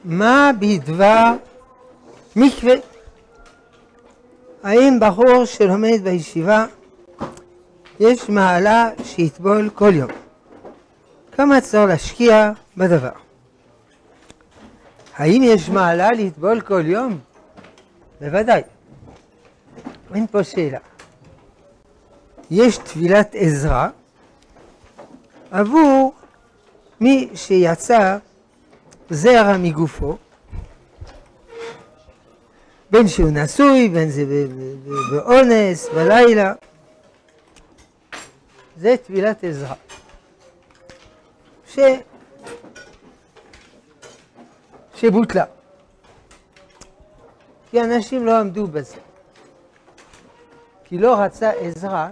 מה בדבר מקווה? האם בחור שלומד בישיבה יש מעלה שיטבול כל יום? כמה צריך להשקיע בדבר? האם יש מעלה לטבול כל יום? בוודאי. אין פה שאלה. יש תפילת עזרא עבור מי שיצא זרע מגופו, בין שהוא נשוי, בין זה באונס, בלילה. זה תפילת עזרא. שבוטלה. כי אנשים לא עמדו בזה. כי לא רצה עזרא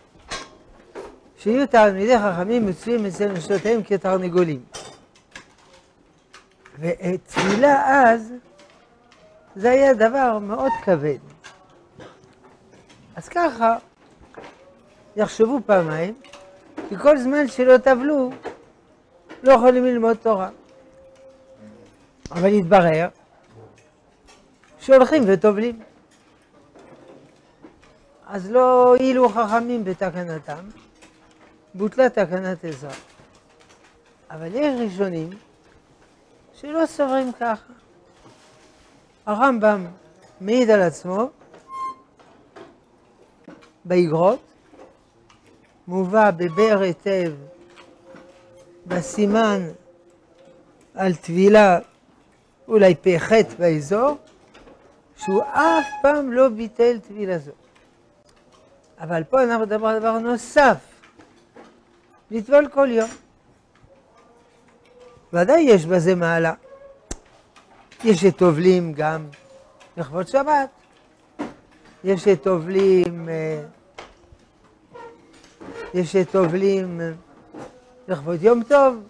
שיהיו תלמידי חכמים מצויים אצל נשותיהם כתרנגולים. ותפילה אז זה היה דבר מאוד כבד. אז ככה יחשבו פעמיים, כי כל זמן שלא טבלו לא יכולים ללמוד תורה. אבל התברר שהולכים וטובלים. אז לא הועילו חכמים בתקנתם, בוטלה תקנת עזרא. אבל יש ראשונים שלא סוברים ככה. הרמב"ם מעיד על עצמו באגרות, מובא בבאר היטב בסימן על טבילה אולי פ"ח באזור, שהוא אף פעם לא ביטל טבילה זו. אבל פה אנחנו מדברים על דבר נוסף, לטבול כל יום. ודאי יש בזה מעלה. יש שטובלים גם לכבוד שבת, יש שטובלים לכבוד יום טוב,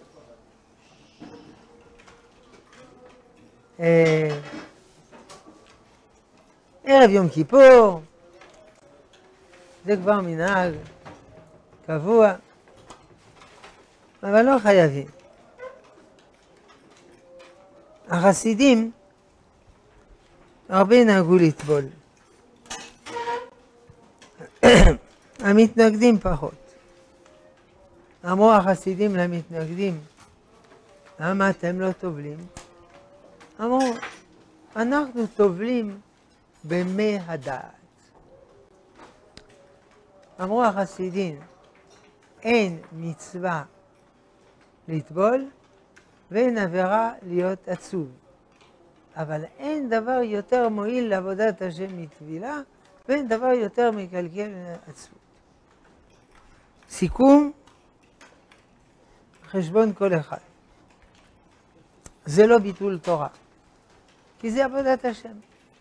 ערב יום כיפור, זה כבר מנהג קבוע, אבל לא חייבים. החסידים הרבה נהגו לטבול, המתנגדים פחות. אמרו החסידים למתנגדים, למה אתם לא טובלים? אמרו, אנחנו טובלים במי הדעת. אמרו החסידים, אין מצווה לטבול ואין עבירה להיות עצוב. אבל אין דבר יותר מועיל לעבודת השם מטבילה, ואין דבר יותר מקלקל מעצבות. סיכום, חשבון כל אחד. זה לא ביטול תורה, כי זה עבודת השם.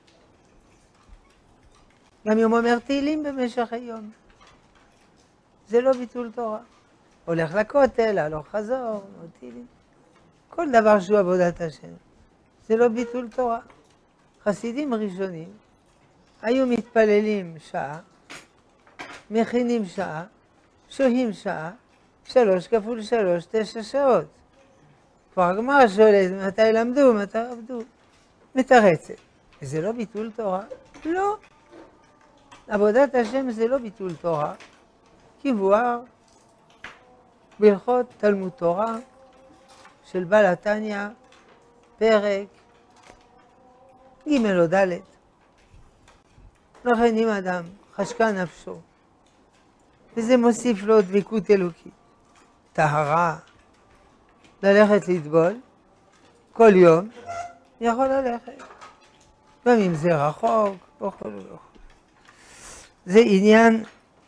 גם יום אומר תהילים במשך היום. זה לא ביטול תורה. הולך לכותל, הלוך חזור, עוד תהילים. כל דבר שהוא עבודת השם. זה לא ביטול תורה. חסידים ראשונים היו מתפללים שעה, מכינים שעה, שוהים שעה, 3 כפול 3, 9 שעות. כבר הגמרא שואלת מתי למדו, מתי עבדו. מתרצת. זה לא ביטול תורה? לא. עבודת השם זה לא ביטול תורה. כבואר בהלכות תלמוד תורה של בעל התניא, פרק ג' או ד'. לכן אם אדם חשקה נפשו, וזה מוסיף לו דבקות אלוקית, טהרה, ללכת לטבול, כל יום יכול ללכת. גם אם זה רחוק, וכו'. זה עניין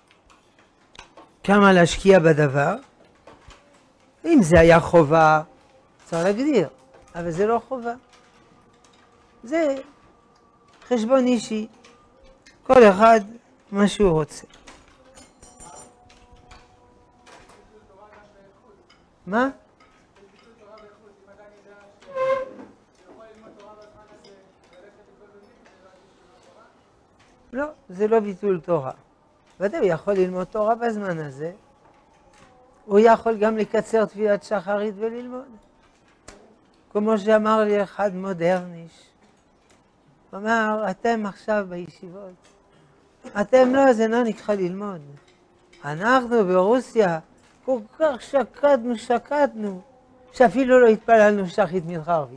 כמה להשקיע בדבר. אם זה היה חובה, צריך להגדיר, אבל זה לא חובה. זה חשבון אישי, כל אחד מה שהוא רוצה. מה? לא, זה לא ביטול תורה. ודאי, הוא יכול ללמוד תורה בזמן הזה. הוא יכול גם לקצר תפילת שחרית וללמוד. כמו שאמר לי אחד מודרניש, הוא אמר, אתם עכשיו בישיבות, אתם לא, זה לא נקרא ללמוד. אנחנו ברוסיה כל כך שקדנו, שאפילו לא התפללנו שחית מנחה ערבית.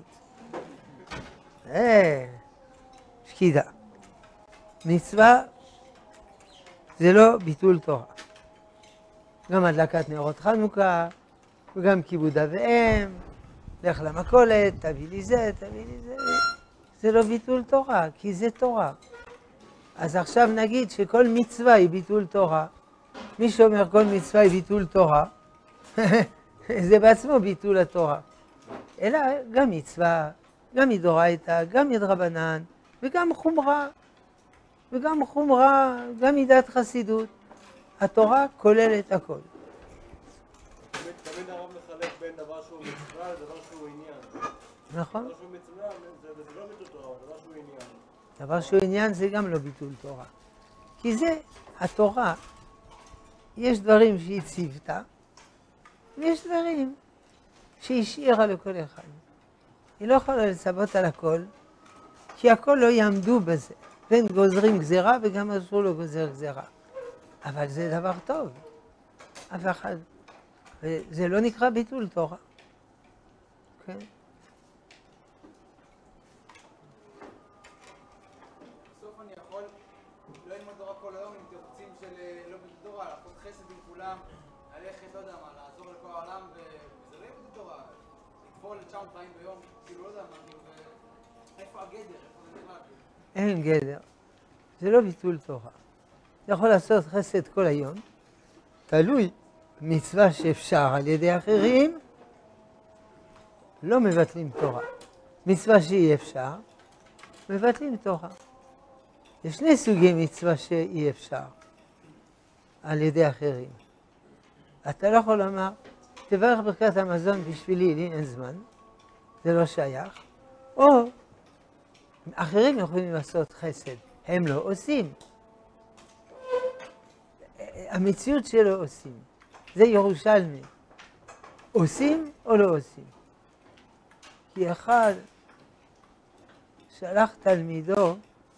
שקידה. מצווה זה לא ביטול תורה. גם הדלקת נרות חנוכה, וגם כיבוד אב ואם, לך למכולת, תביא לי זה, תביא לי זה. זה לא ביטול תורה, כי זה תורה. אז עכשיו נגיד שכל מצווה היא ביטול תורה. מי שאומר כל מצווה היא ביטול תורה, זה בעצמו ביטול התורה. אלא גם מצווה, גם מדאורייתא, גם מדרבנן, וגם חומרה. גם מידת חסידות. התורה כוללת הכל. תמיד הרב מחלק בין דבר שהוא מצווה לדבר שהוא עניין. נכון. דבר שהוא מצווה זה לא ביטול תורה, דבר שהוא עניין. דבר שהוא עניין זה גם לא ביטול תורה. כי זה, התורה, יש דברים שהיא ציוותה, ויש דברים שהיא השאירה לכל אחד. היא לא יכולה לצוות על הכל, כי הכל לא יעמדו בזה. בין גוזרים גזירה וגם אסור לו גוזר גזירה. אבל זה דבר טוב. אף אחד. וזה לא נקרא ביטול תורה. כן? בסוף אני יכול לא ללמוד תורה כל היום עם תירוצים של לא ביטול תורה, לעשות חסד עם כולם, ללכת, לא יודע מה, לעזור לכל העולם, וזה לא יהיה ביטול תורה. לטבול 900 פעמים ביום, כאילו לא יודע מה, איפה הגדר? איפה זה נראה? אין גדר. זה לא ביטול תורה. אתה יכול לעשות חסד כל היום, תלוי מצווה שאפשר על ידי אחרים, לא מבטלים תורה. מצווה שאי אפשר, מבטלים תורה. יש שני סוגי מצווה שאי אפשר על ידי אחרים. אתה לא יכול לומר, תברך ברכת המזון בשבילי, לי אין זמן, זה לא שייך. או אחרים יכולים לעשות חסד, הם לא עושים. המציאות שלו עושים. זה ירושלמי. עושים או לא עושים? כי אחד שלח תלמידו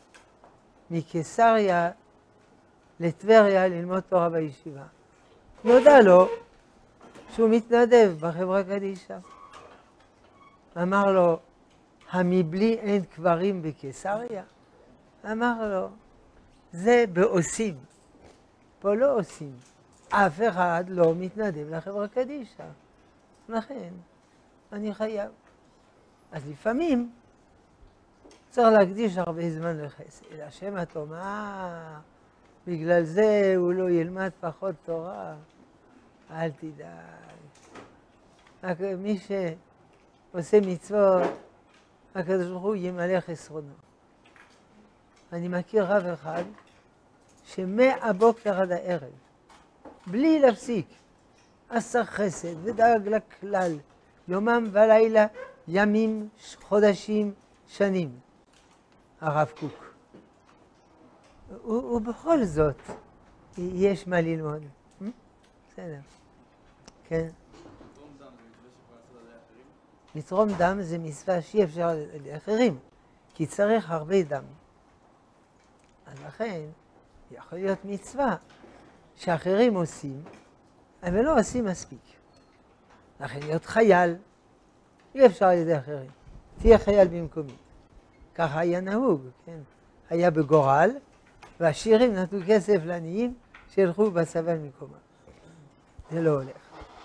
מקיסריה לטבריה ללמוד תורה בישיבה. נודע לו שהוא מתנדב בחברה קדישא. אמר לו, המבלי אין קברים בקיסריה? אמר לו, זה בעושים. פה לא עושים. אף אחד לא מתנדב לחברה קדישא. לכן, אני חייב. אז לפעמים צריך להקדיש הרבה זמן לחסד. השם התורה, בגלל זה הוא לא ילמד פחות תורה. אל תדאג. מי שעושה מצוות, הקדוש ברוך הוא ימלא חסרונו. אני מכיר רב אחד שמהבוקר עד הערב, בלי להפסיק, עשה חסד ודאג לכלל, יומם ולילה, ימים, חודשים, שנים. הרב קוק. ובכל זאת, יש מה ללמוד. בסדר. כן. לתרום דם זה מצווה שאי אפשר לאחרים, כי צריך הרבה דם. אז לכן, יכול להיות מצווה שאחרים עושים, אבל לא עושים מספיק. לכן להיות חייל, אי אפשר על ידי אחרים. תהיה חייל במקומי. ככה היה נהוג, כן? היה בגורל, והשירים נתנו כסף לעניים שילכו בצבא במקומה. זה לא הולך.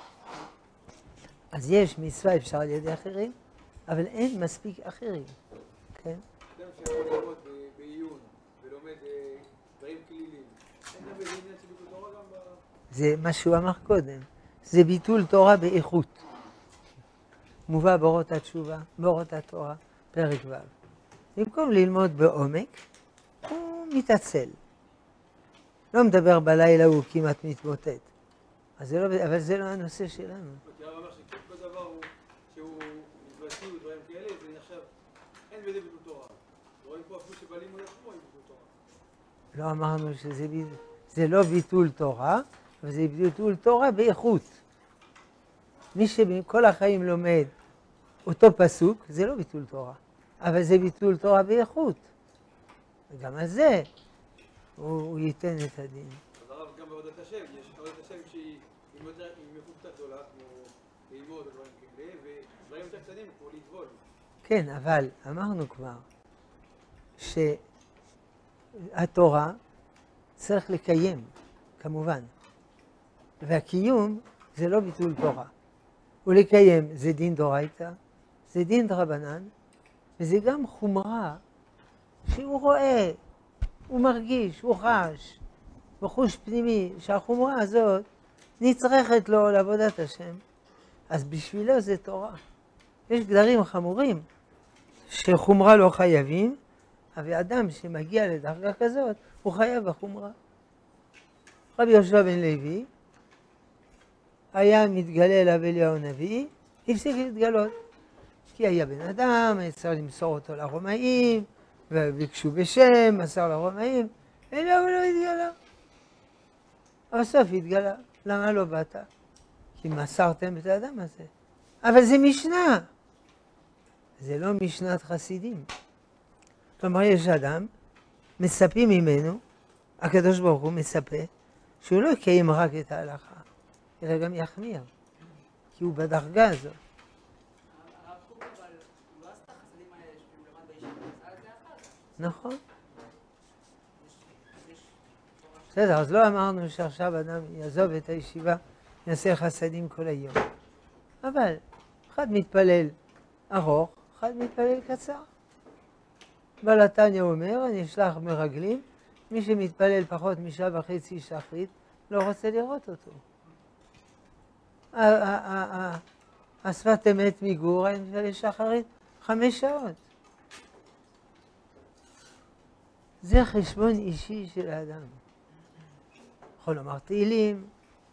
אז יש מצווה אפשר על ידי אחרים, אבל אין מספיק אחרים, כן? אדם שיכול ללמוד בעיון ולומד דברים כלילים. אין גם בעניין של ביטול תורה גם זה מה שהוא אמר קודם. זה ביטול תורה באיכות. מובא באורות התשובה, באורות התורה, פרק ו'. במקום ללמוד בעומק, הוא מתעצל. לא מדבר בלילה, הוא כמעט מתמוטט. אבל זה לא הנושא שלנו. הרב אומר שכל דבר שהוא מתבטאי ודברים כאלה, זה נחשב, אין בזה ביטול תורה. רואים פה אפילו שבלימוד עצמו אין ביטול תורה. לא אמרנו שזה לא ביטול תורה, אבל זה ביטול תורה באיכות. מי שכל החיים לומד אותו פסוק, זה לא ביטול תורה, אבל זה ביטול תורה באיכות. וגם על זה הוא ייתן את הדין. אז הרב, גם בעבודת השם, יש עבודת השם שהיא עם איכות קצת גדולה, כמו ללמוד או דברים כאלה, ודברים יותר קטנים כמו לטבול. כן, אבל אמרנו כבר שהתורה צריך לקיים, כמובן. והקיום זה לא ביטול תורה. ולקיים זה דין דורייתא, זה דין דרבנן, וזה גם חומרה שהוא רואה, הוא מרגיש, הוא חש, בחוש פנימי, שהחומרה הזאת נצרכת לו לעבודת השם. אז בשבילו זה תורה. יש גדרים חמורים שחומרה לא חייבים, אבל אדם שמגיע לדרגה כזאת, הוא חייב בחומרה. רבי יהושע בן לוי היה מתגלה אליו אליהו הנביא, הפסיק להתגלות. כי היה בן אדם, היה צריך למסור אותו לרומאים, וביקשו בשם, מסר לרומאים, אליהו לא התגלה. אבל בסוף התגלה. למה לא באת? כי מסרתם את האדם הזה. אבל זה משנה. זה לא משנת חסידים. כלומר, יש אדם, מספים ממנו, הקדוש ברוך הוא מספה, שהוא לא יקיים רק את ההלכה, אלא גם יחמיר, כי הוא בדרגה הזאת. הרב קוק, אבל הוא לא עשתה חסדים האלה שהוא למד בישיבה, עשה את זה אחר כך. נכון. בסדר, אז לא אמרנו שעכשיו אדם יעזוב את הישיבה, יעשה חסדים כל היום. אבל אחד מתפלל ארוך, אחד מתפלל קצר. בעל התניא אומר, אני אשלח מרגלים, מי שמתפלל פחות משעה וחצי שחרית, לא רוצה לראות אותו. השפת אמת מגור, אני מתפלל שחרית 5 שעות. זה חשבון אישי של האדם. יכול לומר תהילים.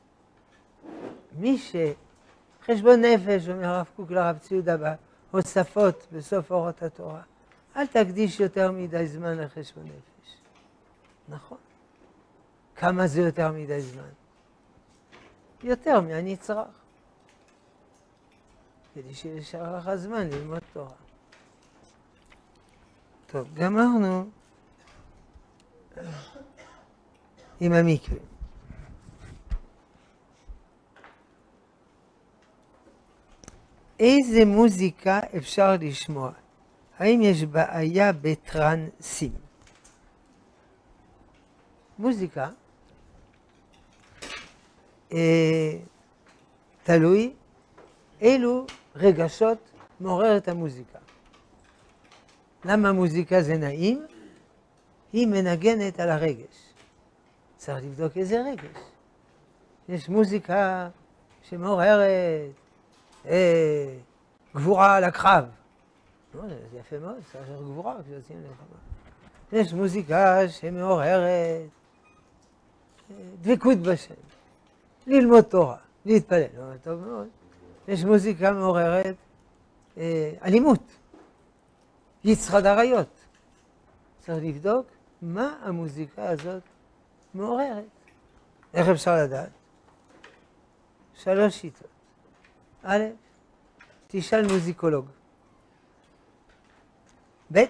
מי שחשבון נפש, אומר הרב קוק לרב ציודה בהוספות בסוף אורות התורה, אל תקדיש יותר מדי זמן לחשבון נפש. נכון. כמה זה יותר מדי זמן? יותר מהנצרך. כדי שישאר לך זמן ללמוד תורה. טוב, גמרנו עם המקווה. איזה מוזיקה אפשר לשמוע? האם יש בעיה בטרנסים? מוזיקה תלוי אילו רגשות מעוררת המוזיקה. למה מוזיקה זה נעים? היא מנגנת על הרגש. צריך לבדוק איזה רגש. יש מוזיקה שמעוררת גבורה על הקרב. זה יפה מאוד, צריך גבורה כשיוצאים למלחמה. יש מוזיקה שמעוררת דבקות בשם, ללמוד תורה, להתפלל, טוב מאוד. יש מוזיקה מעוררת אלימות, יצחק עריות. צריך לבדוק מה המוזיקה הזאת מעוררת. איך אפשר לדעת? 3 שיטות. א', תשאל מוזיקולוג. ב',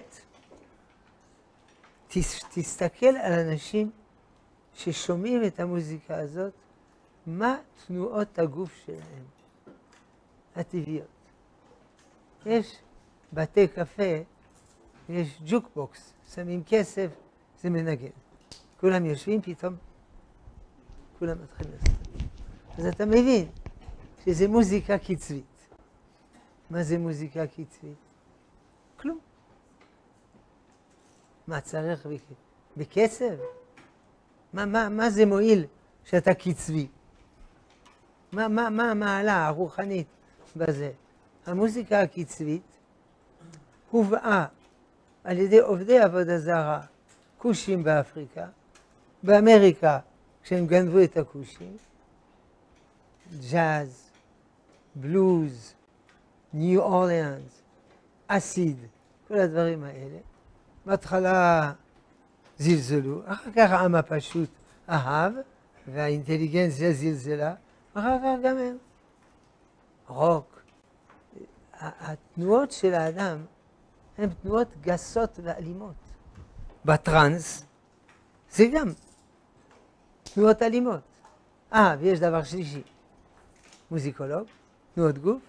תסתכל על אנשים ששומעים את המוזיקה הזאת, מה תנועות הגוף שלהם, הטבעיות. יש בתי קפה, יש ג'וקבוקס, שמים כסף, זה מנגן. כולם יושבים, פתאום כולם מתחילים לעשות. אז אתה מבין שזה מוזיקה קצבית. מה זה מוזיקה קצבית? כלום. מה צריך בקצב? מה זה מועיל שאתה קצבי? מה המעלה הרוחנית בזה? המוזיקה הקצבית הובאה על ידי עובדי עבודה זרה, כושים באפריקה, באמריקה כשהם גנבו את הכושים, ג'אז, בלוז, ניו אורליאנס, אסיד, כל הדברים האלה. בהתחלה זלזלו, אחר כך העם הפשוט אהב, והאינטליגנציה זלזלה, אחר כך גם הם. רוק, התנועות של האדם הן תנועות גסות ואלימות. בטרנס זה גם תנועות אלימות. ויש דבר שלישי, מוזיקולוג, תנועות גוף.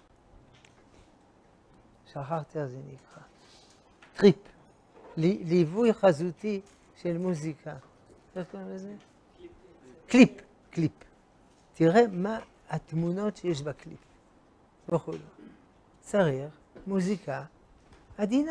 שכחתי איך זה נקרא. טריפ, ליווי חזותי של מוזיקה. איך קוראים לזה? קליפ. תראה מה התמונות שיש בקליפ. וכו'. צריך מוזיקה עדינה.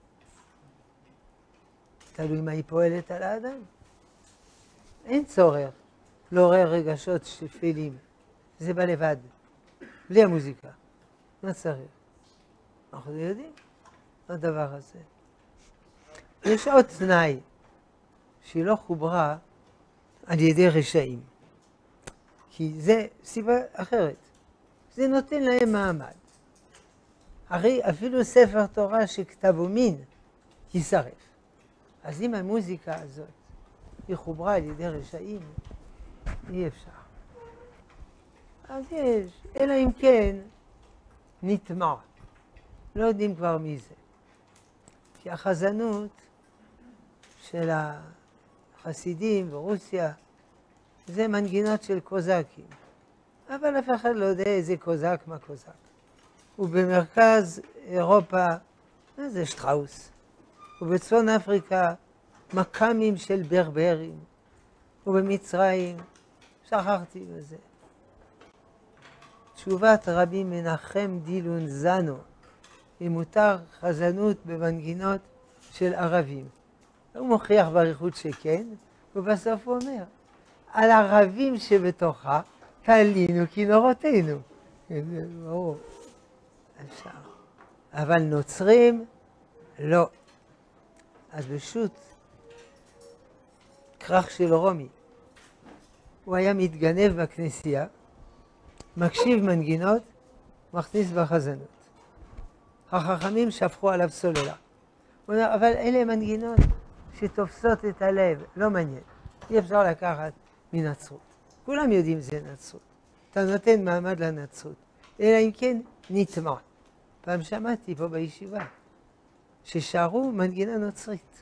תלוי מה היא פועלת על האדם. אין צורך לעורר רגשות שפלים. זה בא לבד. בלי המוזיקה. מה צריך? אנחנו יודעים הדבר הזה. יש עוד תנאי שהיא לא חוברה על ידי רשעים. כי זה סיבה אחרת. זה נותן להם מעמד. הרי אפילו ספר תורה שכתבו מין יישרף. אז אם המוזיקה הזאת היא חוברה על ידי רשעים, אי אפשר. אז יש, אלא אם כן נטמע. לא יודעים כבר מי זה. כי החזנות של החסידים ברוסיה זה מנגינות של קוזקים. אבל אף אחד לא יודע איזה קוזק מה קוזק. ובמרכז אירופה זה שטראוס. ובצפון אפריקה מקאמים של ברברים. ובמצרים שכחתי בזה. תשובת רבי מנחם דילון זנו, אם מותר חזנות במנגינות של ערבים. הוא מוכיח באריכות שכן, ובסוף הוא אומר, על ערבים שבתוכה תלינו כינורותינו. זה ברור. אפשר. אבל נוצרים, לא. אז בשו"ת, כרך של רומי, הוא היה מתגנב בכנסייה, מקשיב מנגינות, מכניס בחזנות. החכמים שפכו עליו סוללה. הוא אומר, אבל אלה מנגינות שתופסות את הלב, לא מעניין. אי אפשר לקחת מנצרות. כולם יודעים זה נצרות. אתה נותן מעמד לנצרות. אלא אם כן נטמע. פעם שמעתי פה בישיבה, ששרו מנגינה נוצרית.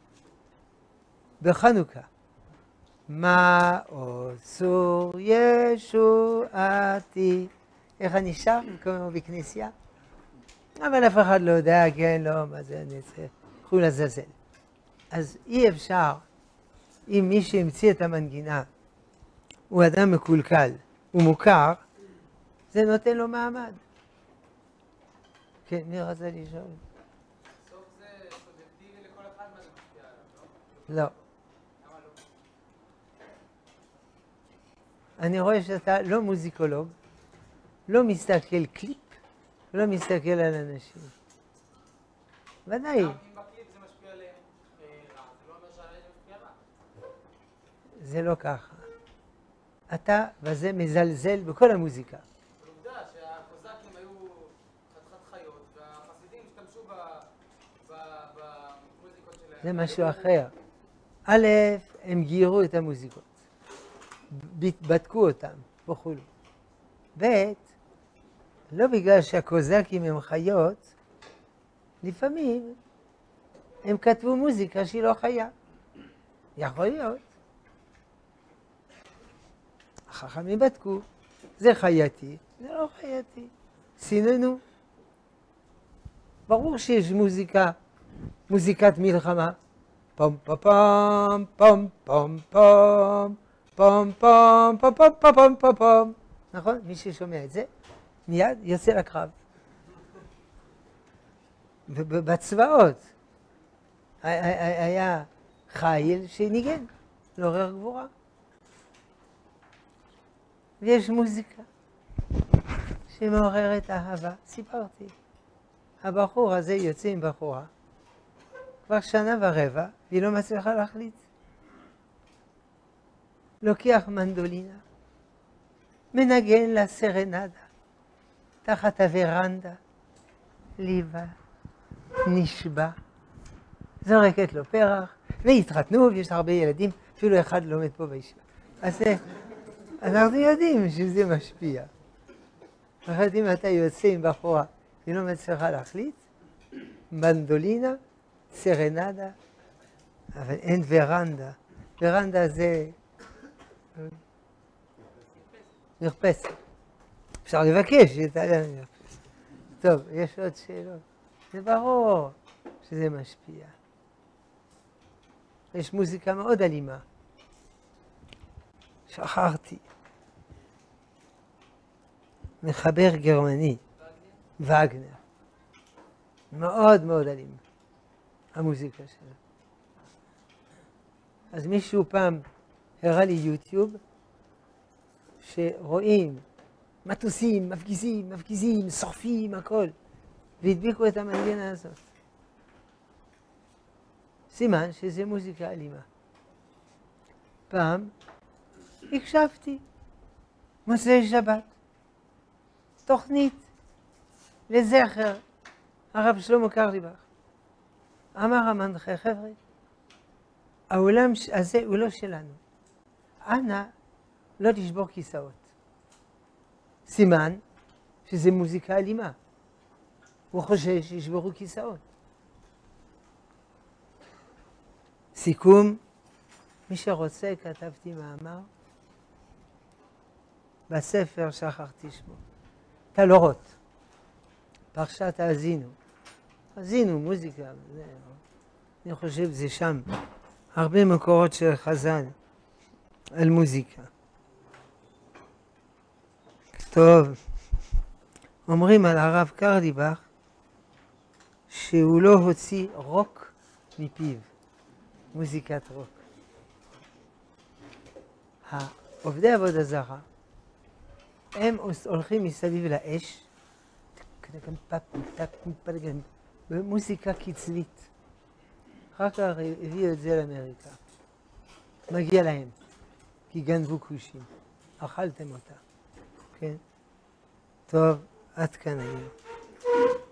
בחנוכה. מה עשו ישועתי. איך אני שר? כמו בכנסייה. אבל אף אחד לא יודע, כן, לא, מה זה, אני צריך, קחו לזלזל. אז אי אפשר, אם מי שהמציא את המנגינה הוא אדם מקולקל, הוא מוכר, זה נותן לו מעמד. כן, מי רצה לשאול? בסוף זה סובייקטיבי לכל אחד מה זה משפיע עליו, לא? לא. למה לא? אני רואה שאתה לא מוזיקולוג, לא מסתכל קליפ, לא מסתכל על אנשים. ודאי. גם אם בקליפ זה משפיע עליהם רע, זה לא אומר שעליהם זה משפיע רע. זה לא ככה. אתה וזה מזלזל בכל המוזיקה. עובדה שהקוזקים היו חתיכת חיות, והחסידים השתמשו במוזיקות שלהם. זה משהו אחר. א', הם גירו את המוזיקות. בדקו אותם וכו'. ב', לא בגלל שהקוזקים הם חיות, לפעמים הם כתבו מוזיקה שהיא לא חיה. יכול להיות. החכמים בדקו, זה חייתי, זה לא חייתי. סיננו. ברור שיש מוזיקה, מוזיקת מלחמה. פום פום פום פום פום פום פום פום פום פום פום פום פום. נכון? מי ששומע את זה, מיד יוצא לקרב. ובצבאות היה חיל שניגן, לעורר גבורה. ויש מוזיקה שמעוררת אהבה. סיפרתי. הבחור הזה יוצא עם בחורה כבר 1.25 שנה, והיא לא מצליחה להחליט. לוקח מנדולינה, מנגן לה סרנדה, תחת הוורנדה, ליבה, נשבע, זורקת לו פרח, והתחתנו, ויש הרבה ילדים, אפילו אחד לומד פה בישיבה. אז אנחנו יודעים שזה משפיע. אחת אם אתה יוצא עם בחורה היא לא מצליחה להחליט, מנדולינה, סרנדה, אבל אין ורנדה. ורנדה זה מרפסת. אפשר לבקש, יתעלם מרפסת. טוב, יש עוד שאלות. זה ברור שזה משפיע. יש מוזיקה מאוד אלימה. שכחתי. מחבר גרמני, וגנר. מאוד מאוד אלים, המוזיקה שלו. אז מישהו פעם הראה לי יוטיוב, שרואים מטוסים, מפגיזים, שורפים, הכל, והדביקו את המנגינה הזאת. סימן שזה מוזיקה אלימה. פעם הקשבתי, מוצאי שבת, תוכנית לזכר הרב שלמה קרליבך. אמר המנחה, חבר'ה, העולם הזה הוא לא שלנו. אנא, לא לשבור כיסאות. סימן שזה מוזיקה אלימה. הוא חושש שישברו כיסאות. סיכום, מי שרוצה, כתבתי מאמר בספר, שכחתי שמו. תלורות. פרשת האזינו. האזינו, מוזיקה. אני חושב זה שם. הרבה מקורות של חז"ל על מוזיקה. טוב, אומרים על הרב קרליבך שהוא לא הוציא רוק מפיו, מוזיקת רוק. עובדי עבודה זרה, הם הולכים מסביב לאש, במוזיקה קצבית. אחר כך הביאו את זה לאמריקה. מגיע להם, כי גנבו כושים. אכלתם אותה. כן? טוב, עד כאן היום.